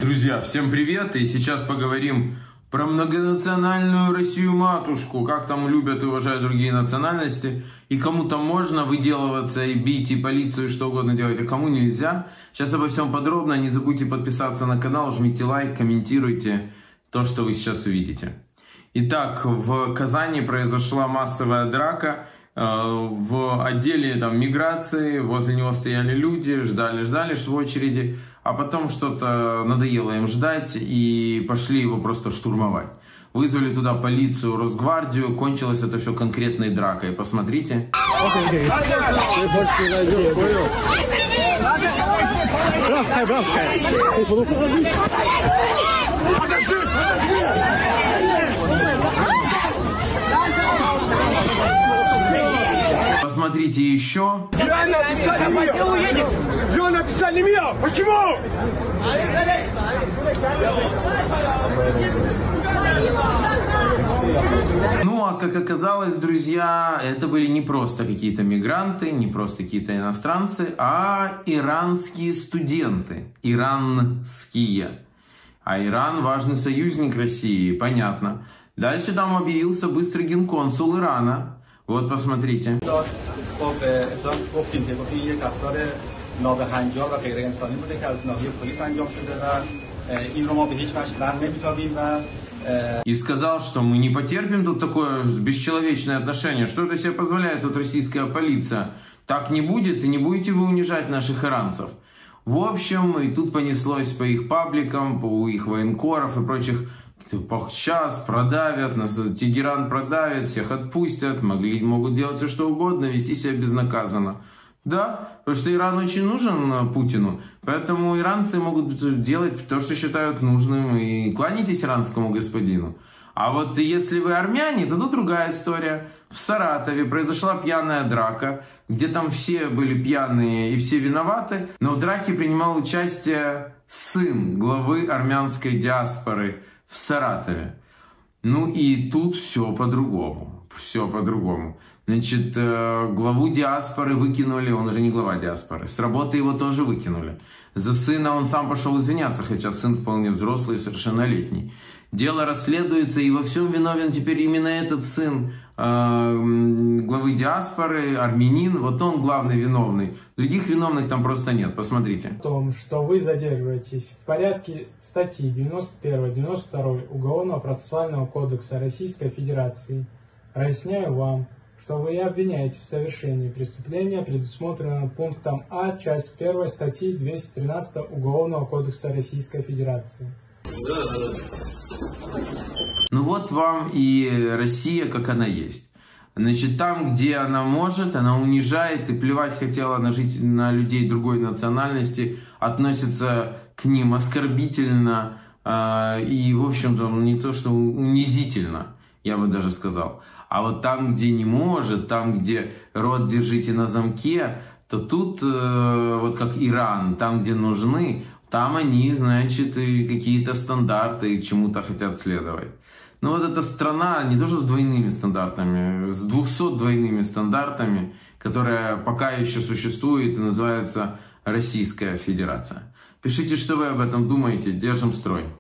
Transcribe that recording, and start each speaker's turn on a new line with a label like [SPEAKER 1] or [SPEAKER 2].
[SPEAKER 1] Друзья, всем привет! И сейчас поговорим про многонациональную Россию-матушку. Как там любят и уважают другие национальности. И кому-то можно выделываться и бить, и полицию, и что угодно делать, а кому нельзя. Сейчас обо всем подробно. Не забудьте подписаться на канал, жмите лайк, комментируйте то, что вы сейчас увидите. Итак, в Казани произошла массовая драка. В отделе миграции, возле него стояли люди, ждали в очереди, а потом что-то надоело им ждать и пошли его просто штурмовать. Вызвали туда полицию, Росгвардию, кончилось это все конкретной дракой. Посмотрите. Посмотрите еще.
[SPEAKER 2] Почему?
[SPEAKER 1] Ну, а как оказалось, друзья, это были не просто какие-то мигранты, не просто какие-то иностранцы, а иранские студенты. Иранские. А Иран важный союзник России, понятно. Дальше там объявился быстрый генконсул Ирана. Вот, посмотрите. И сказал, что мы не потерпим тут такое бесчеловечное отношение. Что это себе позволяет тут российская полиция? Так не будет, и не будете вы унижать наших иранцев. В общем, и тут понеслось по их пабликам, по их военкоров и прочих. Сейчас продавят, нас Тегеран продавит, всех отпустят, могут делать все что угодно, вести себя безнаказанно. Да, потому что Иран очень нужен Путину, поэтому иранцы могут делать то, что считают нужным, и кланяйтесь иранскому господину. А вот если вы армяне, то тут другая история. В Саратове произошла пьяная драка, где там все были пьяные и все виноваты, но в драке принимал участие сын главы армянской диаспоры в Саратове. Ну и тут все по-другому. Все по-другому. Значит, главу диаспоры выкинули, он уже не глава диаспоры. С работы его тоже выкинули. За сына он сам пошел извиняться, хотя сын вполне взрослый и совершеннолетний. Дело расследуется, и во всем виновен теперь именно этот сын главы диаспоры, армянин. Вот он главный виновный. Других виновных там просто нет. Посмотрите.
[SPEAKER 3] В том, что вы задерживаетесь в порядке статьи 91-92 Уголовного процессуального кодекса Российской Федерации, разъясняю вам, что вы обвиняете в совершении преступления, предусмотренного пунктом А, часть 1 статьи 213 Уголовного кодекса Российской Федерации.
[SPEAKER 1] Ну вот вам и Россия, как она есть. Значит, там, где она может, она унижает и плевать хотела на людей другой национальности, относится к ним оскорбительно и, в общем-то, не то что унизительно, я бы даже сказал. А вот там, где не может, там, где рот держите на замке, то тут, вот как Иран, там, где нужны, там они, значит, и какие-то стандарты к чему-то хотят следовать. Но вот эта страна не то что с двойными стандартами, с 200 двойными стандартами, которая пока еще существует и называется Российская Федерация. Пишите, что вы об этом думаете. Держим строй.